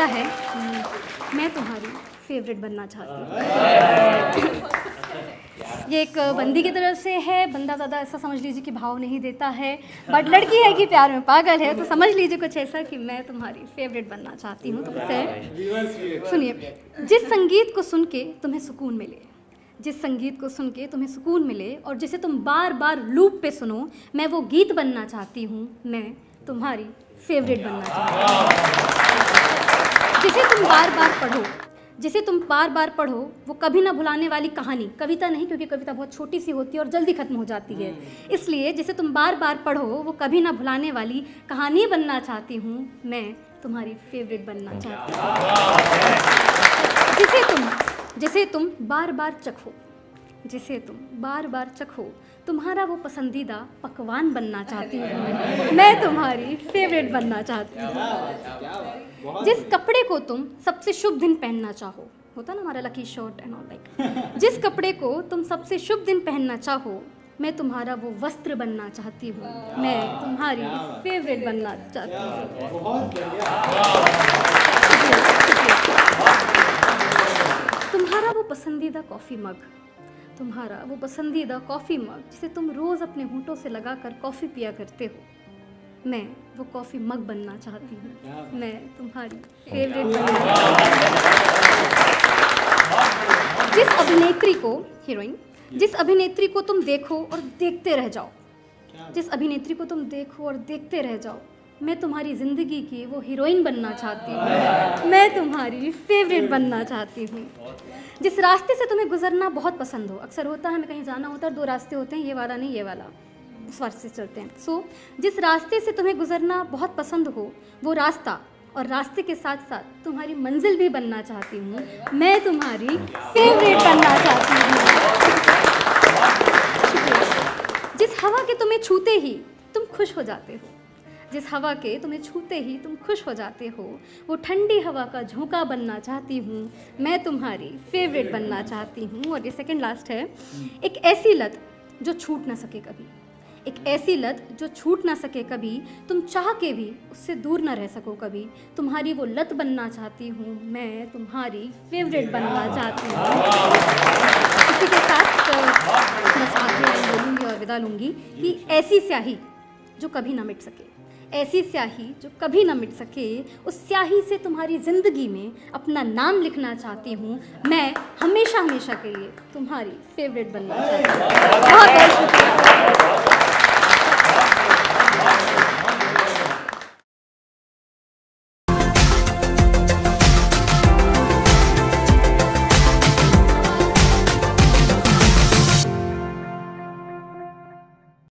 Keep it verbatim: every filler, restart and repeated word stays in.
कहता है मैं तुम्हारी फेवरेट बनना चाहती हूँ। ये एक बंदी की तरफ से है। बंदा ज़्यादा ऐसा समझ लीजिए कि भाव नहीं देता है, बट लड़की है कि प्यार में पागल है, तो समझ लीजिए कुछ ऐसा कि मैं तुम्हारी फेवरेट बनना चाहती हूँ। तो फिर सुनिए, जिस संगीत को सुन के तुम्हें सुकून मिले, जिस संगीत को सुन के तुम्हें सुकून मिले और जिसे तुम बार बार लूप पे सुनो, मैं वो गीत बनना चाहती हूँ, मैं तुम्हारी फेवरेट बनना चाहती हूँ। जिसे तुम बार बार पढ़ो, जिसे तुम बार बार पढ़ो, वो कभी ना भुलाने वाली कहानी, कविता नहीं क्योंकि कविता बहुत छोटी सी होती है और जल्दी खत्म हो जाती है, इसलिए जिसे तुम बार बार पढ़ो वो कभी ना भुलाने वाली कहानी बनना चाहती हूँ, मैं तुम्हारी फेवरेट बनना चाहती हूँ। जिसे तुम जिसे तुम बार बार चखो, जिसे तुम बार बार चखो, तुम्हारा वो पसंदीदा पकवान बनना चाहती हूँ, मैं तुम्हारी फेवरेट बनना चाहती हूँ। जिस कपड़े को तुम सबसे शुभ दिन पहनना चाहो, होता ना हमारा lucky shot and all like, जिस कपड़े को तुम सबसे शुभ दिन पहनना चाहो, मैं तुम्हारा वो वस्त्र बनना चाहती हूँ, मैं तुम्हारी फेवरेट बनना चाहती हूँ। तुम्हारा वो पसंदीदा कॉफ़ी मग, तुम्हारा वो पसंदीदा कॉफ़ी मग जिसे तुम रोज़ अपने होंठों से लगाकर कॉफ़ी पिया करते हो, मैं वो कॉफ़ी मग बनना चाहती हूँ, मैं तुम्हारी फेवरेट बनना जिस अभिनेत्री को हीरोइन जिस अभिनेत्री को तुम देखो और देखते रह जाओ, जिस अभिनेत्री को तुम देखो और देखते रह जाओ, मैं तुम्हारी ज़िंदगी की वो हीरोइन बनना चाहती हूँ, मैं तुम्हारी फेवरेट बनना चाहती हूँ। जिस रास्ते से तुम्हें गुजरना बहुत पसंद हो, अक्सर होता है हमें कहीं जाना होता है, दो रास्ते होते हैं, ये वाला नहीं ये वाला, उस रास्ते से चलते हैं। सो so, जिस रास्ते से तुम्हें गुजरना बहुत पसंद हो, वो रास्ता और रास्ते के साथ साथ तुम्हारी मंजिल भी बनना चाहती हूँ, मैं तुम्हारी फेवरेट बनना चाहती हूँ। जिस हवा के तुम्हें छूते ही तुम खुश हो जाते हो, जिस हवा के तुम्हें छूते ही तुम खुश हो जाते हो, वो ठंडी हवा का झोंका बनना चाहती हूँ, मैं तुम्हारी फेवरेट बनना चाहती हूँ। और ये सेकंड लास्ट है, एक ऐसी लत जो छूट ना सके कभी, एक ऐसी लत जो छूट ना सके कभी, तुम चाह के भी उससे दूर ना रह सको कभी, तुम्हारी वो लत बनना चाहती हूँ, मैं तुम्हारी फेवरेट बनना चाहती हूँ। इसी के साथ बस आखिरी लाइन बोलूँगी और विदा लूँगी कि ऐसी स्याही जो कभी ना मिट सके, ऐसी स्याही जो कभी ना मिट सके, उस स्याही से तुम्हारी ज़िंदगी में अपना नाम लिखना चाहती हूँ, मैं हमेशा हमेशा के लिए तुम्हारी फेवरेट बनना चाहती हूँ। बहुत बहुत शुक्रिया।